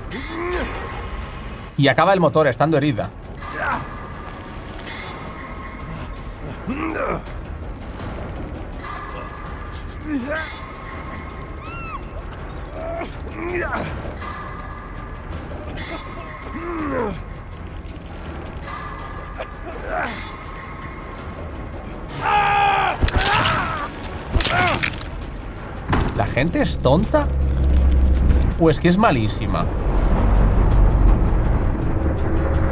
Y acaba el motor estando herida. ¿La gente es tonta? ¿O es que es malísima?